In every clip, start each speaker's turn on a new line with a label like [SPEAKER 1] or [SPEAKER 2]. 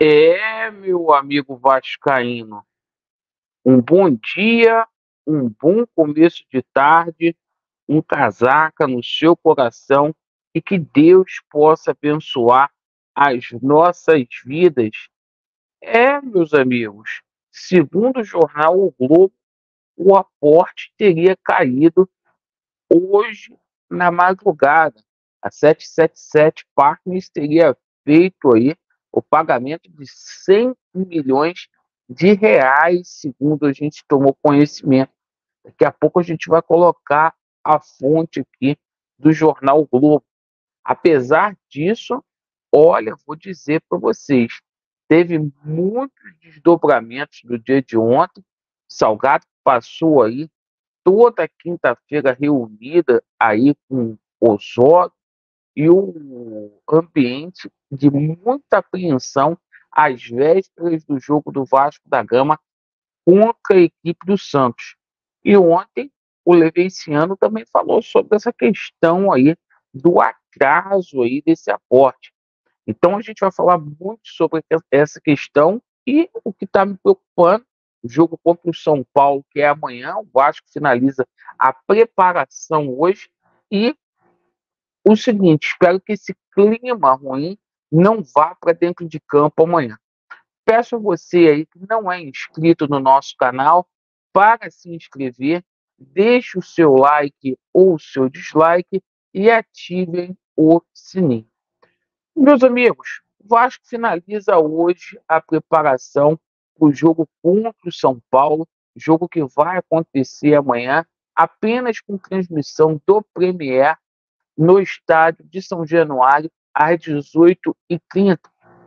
[SPEAKER 1] Meu amigo vascaíno, um bom dia, um bom começo de tarde, um casaca no seu coração e que Deus possa abençoar as nossas vidas. Meus amigos, segundo o jornal O Globo, o aporte teria caído hoje na madrugada. A 777 Partners teria feito aí o pagamento de 100 milhões de reais, segundo a gente tomou conhecimento. Daqui a pouco a gente vai colocar a fonte aqui do jornal o Globo. Apesar disso, olha, vou dizer para vocês, teve muitos desdobramentos do dia de ontem. Salgado passou aí toda quinta-feira reunida aí com o Osório e o ambiente de muita apreensão às vésperas do jogo do Vasco da Gama contra a equipe do Santos. E ontem o Levenciano também falou sobre essa questão aí do atraso aí desse aporte. Então a gente vai falar muito sobre essa questão e o que está me preocupando, o jogo contra o São Paulo, que é amanhã, o Vasco finaliza a preparação hoje e o seguinte, espero que esse clima ruim não vá para dentro de campo amanhã. Peço a você aí que não é inscrito no nosso canal para se inscrever, deixe o seu like ou o seu dislike e ativem o sininho. Meus amigos, o Vasco finaliza hoje a preparação para o jogo contra o São Paulo, jogo que vai acontecer amanhã, apenas com transmissão do Premier no estádio de São Januário, às 18h30.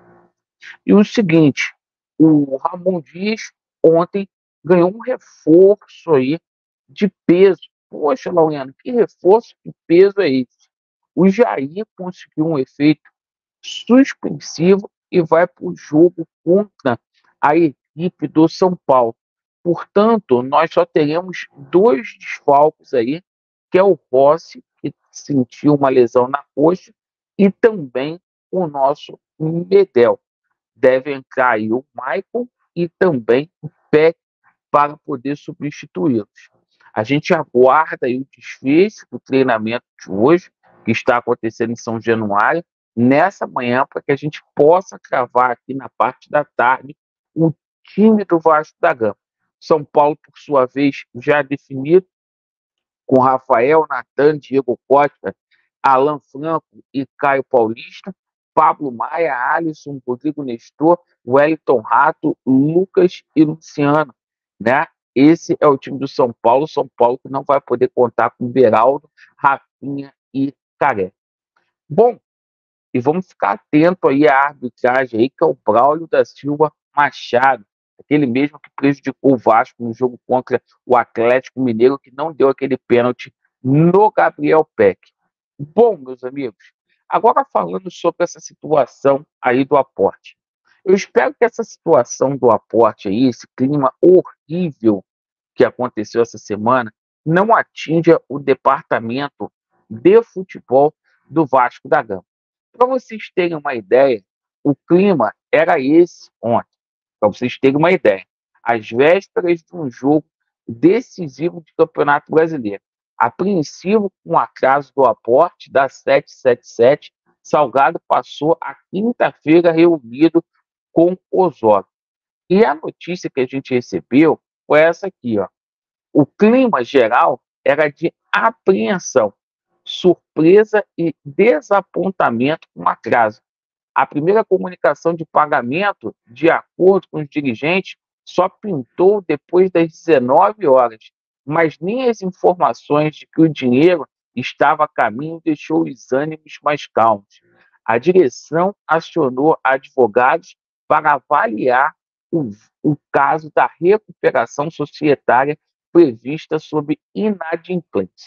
[SPEAKER 1] E o seguinte, o Ramon Dias ontem ganhou um reforço aí de peso. Poxa, Laureano, que reforço de peso é esse? O Jair conseguiu um efeito suspensivo e vai para o jogo contra a equipe do São Paulo. Portanto, nós só teremos dois desfalques aí, que é o Rossi, que sentiu uma lesão na coxa, e também o nosso Medel. Deve entrar aí o Maicon e também o Peck para poder substituí-los. A gente aguarda aí o desfecho do treinamento de hoje, que está acontecendo em São Januário, nessa manhã, para que a gente possa cravar aqui na parte da tarde o time do Vasco da Gama. São Paulo, por sua vez, já definido, com Rafael, Natan, Diego Costa, Alan Franco e Caio Paulista, Pablo Maia, Alisson, Rodrigo Nestor, Wellington Rato, Lucas e Luciano, né? Esse é o time do São Paulo que não vai poder contar com Beraldo, Rafinha e Careca. Bom, e vamos ficar atento aí à arbitragem aí, que é o Braulio da Silva Machado, aquele mesmo que prejudicou o Vasco no jogo contra o Atlético Mineiro, que não deu aquele pênalti no Gabriel Peck. Bom, meus amigos, agora falando sobre essa situação aí do aporte. Eu espero que essa situação do aporte aí, esse clima horrível que aconteceu essa semana, não atinja o departamento de futebol do Vasco da Gama. Para vocês terem uma ideia, o clima era esse ontem. Para vocês terem uma ideia, às vésperas de um jogo decisivo de Campeonato Brasileiro. Apreensivo com o atraso do aporte da 777, Salgado passou a quinta-feira reunido com Osório. E a notícia que a gente recebeu foi essa aqui, ó. O clima geral era de apreensão, surpresa e desapontamento com o atraso. A primeira comunicação de pagamento, de acordo com os dirigentes, só pintou depois das 19 horas, mas nem as informações de que o dinheiro estava a caminho deixou os ânimos mais calmos. A direção acionou advogados para avaliar o caso da recuperação societária prevista sob inadimplência.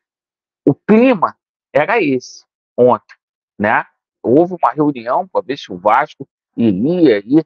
[SPEAKER 1] O clima era esse ontem, né? Houve uma reunião para ver se o Vasco iria aí,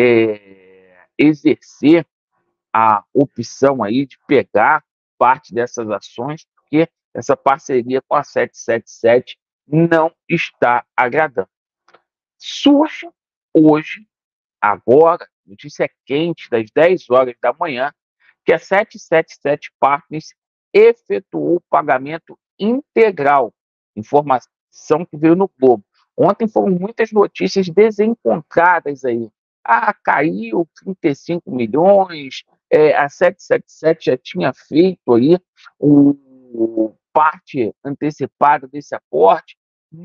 [SPEAKER 1] exercer a opção aí de pegar parte dessas ações, porque essa parceria com a 777 não está agradando. Surge hoje agora, notícia quente das 10 horas da manhã, que a 777 Partners efetuou o pagamento integral. Informação que veio no Globo. Ontem foram muitas notícias desencontradas aí. Ah, caiu 35 milhões, a 777 já tinha feito aí o parte antecipada desse aporte.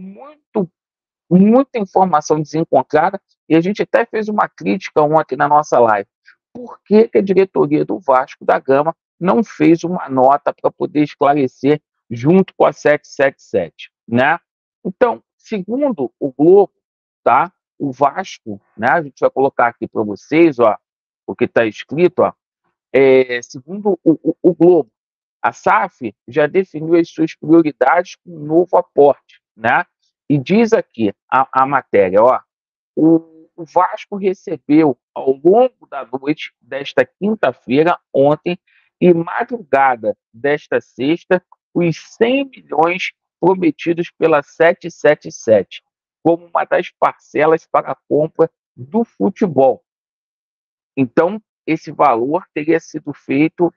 [SPEAKER 1] Muita informação desencontrada, e a gente até fez uma crítica ontem na nossa live. Por que a diretoria do Vasco da Gama não fez uma nota para poder esclarecer junto com a 777, né? Então, segundo o Globo, tá? O Vasco, né? A gente vai colocar aqui para vocês, ó, o que está escrito, ó. Segundo o Globo, a SAF já definiu as suas prioridades com um novo aporte, né? E diz aqui a matéria, ó, o Vasco recebeu ao longo da noite desta quinta-feira, ontem, e madrugada desta sexta, os 100 milhões prometidos pela 777, como uma das parcelas para a compra do futebol. Então, esse valor teria sido feito,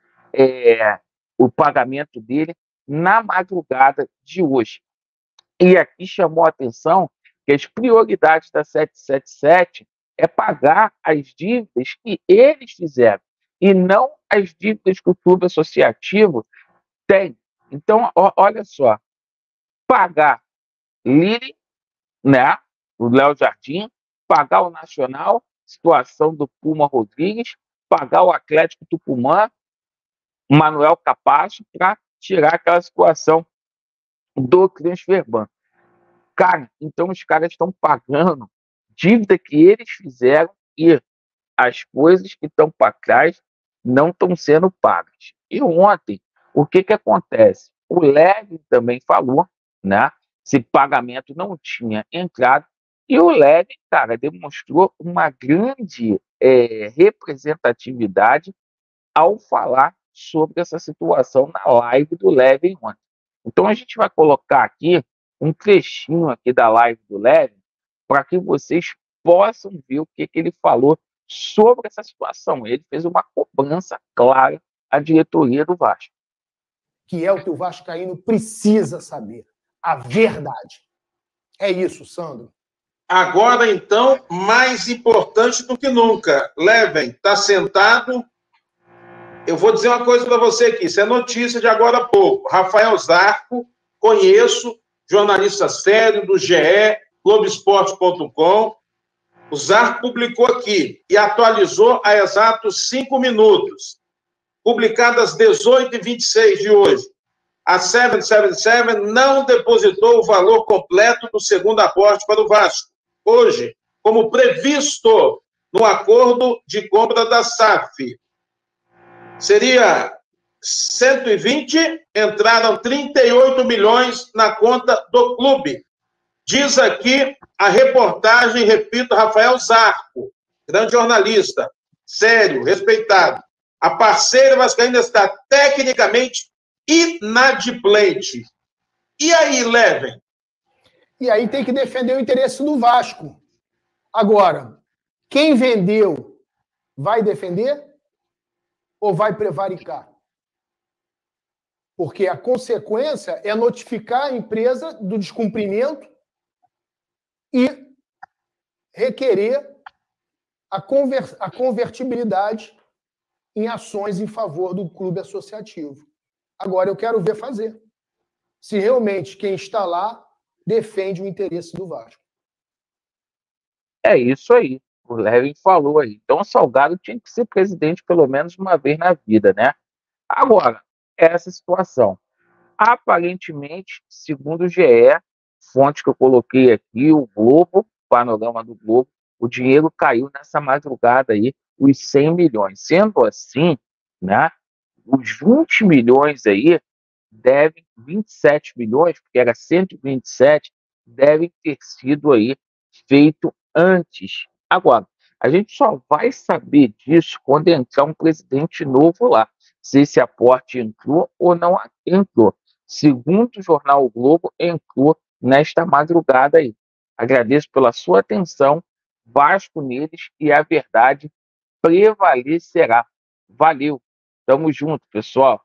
[SPEAKER 1] o pagamento dele, na madrugada de hoje. E aqui chamou a atenção que as prioridades da 777 é pagar as dívidas que eles fizeram e não as dívidas que o clube associativo tem. Então, olha só, pagar Lille, né, o Léo Jardim, pagar o Nacional, situação do Puma Rodrigues, pagar o Atlético Tucumã, Manuel Capasso, para tirar aquela situação do Transferban. Cara, então os caras estão pagando dívida que eles fizeram e as coisas que estão para trás não estão sendo pagas. E ontem, o que acontece? O Levin também falou, né? Se pagamento não tinha entrado, e o Levin, cara, demonstrou uma grande representatividade ao falar sobre essa situação na live do Levin ontem. Então a gente vai colocar aqui um trechinho aqui da live do Levin para que vocês possam ver o que ele falou sobre essa situação. Ele fez uma cobrança clara à diretoria do Vasco.
[SPEAKER 2] Que é o que o vascaíno precisa saber. A verdade. É isso, Sandro.
[SPEAKER 3] Agora, então, mais importante do que nunca. Levin, está sentado. Eu vou dizer uma coisa para você aqui. Isso é notícia de agora há pouco. Rafael Zarco, conheço, jornalista sério do GE, Globoesporte.com. O Zarco publicou aqui e atualizou há exatos 5 minutos. Publicado às 18h26 de hoje. A 777 não depositou o valor completo do segundo aporte para o Vasco. Hoje, como previsto no acordo de compra da SAF. Seria 120, entraram 38 milhões na conta do clube. Diz aqui a reportagem, repito, Rafael Zarco, grande jornalista, sério, respeitado. A parceira vascaína está tecnicamente inadimplente. E aí, Levin?
[SPEAKER 2] E aí tem que defender o interesse do Vasco. Agora, quem vendeu vai defender ou vai prevaricar? Porque a consequência é notificar a empresa do descumprimento e requerer a convertibilidade em ações em favor do clube associativo. Agora, eu quero ver fazer. Se realmente quem está lá defende o interesse do Vasco.
[SPEAKER 1] É isso aí. O Levin falou aí. Então, o Salgado tinha que ser presidente pelo menos uma vez na vida, né? Agora, essa situação. Aparentemente, segundo o GE, fonte que eu coloquei aqui, o Globo, panorama do Globo, o dinheiro caiu nessa madrugada aí, os 100 milhões. Sendo assim, né, os 20 milhões aí devem, 27 milhões, porque era 127, devem ter sido aí feito antes. Agora, a gente só vai saber disso quando entrar um presidente novo lá, se esse aporte entrou ou não entrou. Segundo o jornal o Globo, entrou nesta madrugada aí. Agradeço pela sua atenção Vasco neles e a verdade prevalecerá. Valeu. Tamo junto, pessoal.